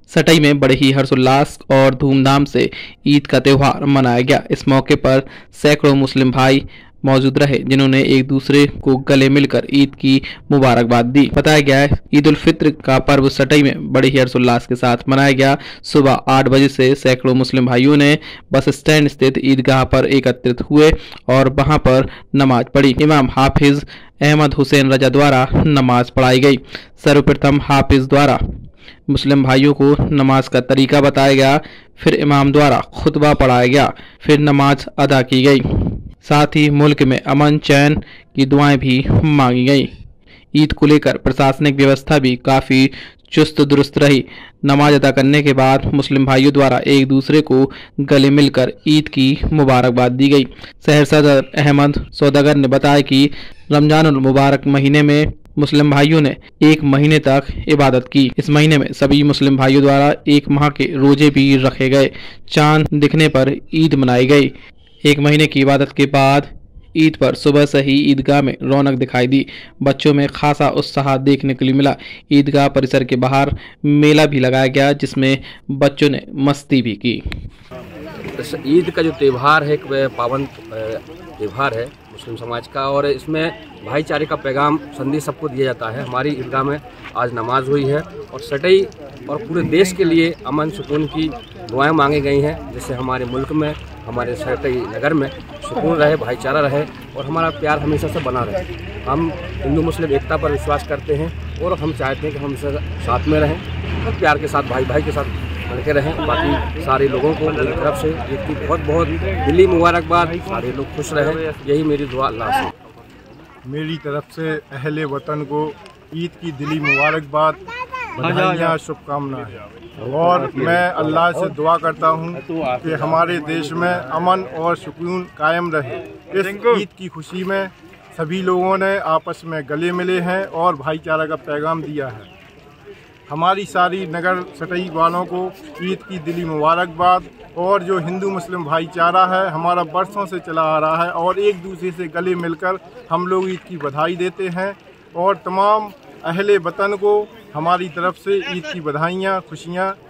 सटई में बड़े ही हर्षोल्लास और धूमधाम से ईद का त्यौहार मनाया गया। इस मौके पर सैकड़ों मुस्लिम भाई मौजूद रहे, जिन्होंने एक दूसरे को गले मिलकर ईद की मुबारकबाद दी। बताया गया है ईद उल फित्र का पर्व सटई में बड़े ही हर्षोल्लास के साथ मनाया गया। सुबह 8 बजे से सैकड़ों मुस्लिम भाइयों ने बस स्टैंड स्थित ईदगाह पर एकत्रित हुए और वहां पर नमाज पढ़ी। इमाम हाफिज अहमद हुसैन रजा द्वारा नमाज पढ़ाई गई। सर्वप्रथम हाफिज द्वारा मुस्लिम भाइयों को नमाज का तरीका बताया गया, फिर इमाम द्वारा खुतबा पढ़ाया गया, फिर नमाज अदा की गई। साथ ही मुल्क में अमन चैन की दुआएं भी मांगी गई। ईद को लेकर प्रशासनिक व्यवस्था भी काफ़ी चुस्त दुरुस्त रही। नमाज अदा करने के बाद मुस्लिम भाइयों द्वारा एक दूसरे को गले मिलकर ईद की मुबारकबाद दी गई। शहर सदर अहमद सौदागर ने बताया कि रमजानुल मुबारक महीने में मुस्लिम भाइयों ने 1 महीने तक इबादत की। इस महीने में सभी मुस्लिम भाइयों द्वारा 1 माह के रोजे भी रखे गए। चांद दिखने पर ईद मनाई गई। 1 महीने की इबादत के बाद ईद पर सुबह से ही ईदगाह में रौनक दिखाई दी। बच्चों में खासा उत्साह देखने के लिए मिला। ईदगाह परिसर के बाहर मेला भी लगाया गया, जिसमें बच्चों ने मस्ती भी की। ईद का जो त्यौहार है, एक पावन त्यौहार है मुस्लिम समाज का, और इसमें भाईचारे का पैगाम संदेश सबको दिया जाता है। हमारी ईदगाह में आज नमाज हुई है और सटई और पूरे देश के लिए अमन सुकून की दुआएं मांगी गई हैं, जिससे हमारे मुल्क में, हमारे सटई नगर में सुकून रहे, भाईचारा रहे और हमारा प्यार हमेशा से बना रहे। हम हिंदू मुस्लिम एकता पर विश्वास करते हैं और हम चाहते हैं कि हम साथ में रहें और प्यार के साथ, भाई भाई के साथ मिलके रहें। बाकी सारे लोगों को मेरी तरफ से ईद की बहुत बहुत दिली मुबारकबाद। सारे लोग खुश रहें, यही मेरी दुआ अल्लाह से। मेरी तरफ से अहले वतन को ईद की दिली मुबारकबाद, बधाइयाँ, शुभकामनाएं। और मैं अल्लाह से दुआ करता हूँ कि हमारे देश में अमन और सुकून कायम रहे। इस ईद की खुशी में सभी लोगों ने आपस में गले मिले हैं और भाईचारा का पैगाम दिया है। हमारी सारी नगर सटई वालों को ईद की दिली मुबारकबाद। और जो हिंदू मुस्लिम भाईचारा है हमारा बरसों से चला आ रहा है और एक दूसरे से गले मिलकर हम लोग ईद की बधाई देते हैं। और तमाम अहले वतन को हमारी तरफ से ईद की बधाइयाँ, खुशियाँ